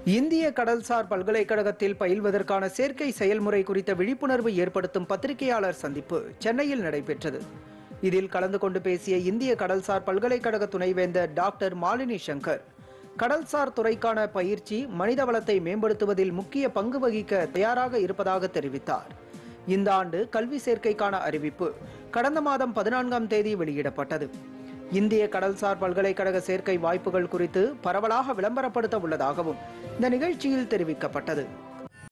இந்திய கடல்சார் பல்கலைக்கழகத்தில் பயில்வதற்கான சேர்க்கை செயல்முறை குறித்த விழிப்புணர்வு ஏற்படுத்தும் பத்திரிகையாளர் சந்திப்பு சென்னையில் நடைபெற்றது. இதில் கலந்து கொண்டு பேசிய இந்திய கடல்சார் பல்கலைக்கழக துணைவேந்தர் டாக்டர் மாலினி சங்கர், கடல்சார் துறைக்கான பயிற்சி மனித வளத்தை மேம்படுத்துவதில் முக்கிய பங்கு வகிக்க தயாராக இருப்பதாக தெரிவித்தார். இந்த ஆண்டு கல்வி சேர்க்கைக்கான அறிவிப்பு கடந்த மாதம் 14ஆம் தேதி வெளியிடப்பட்டது. இந்திய கடல்சார் பல்கலைக்கழக சேர்க்கை வாய்ப்புகள் குறித்து பரவலாக விளம்பரப்படுத்த உள்ளதாகவும் இந்த நிகழ்ச்சியில் தெரிவிக்கப்பட்டது.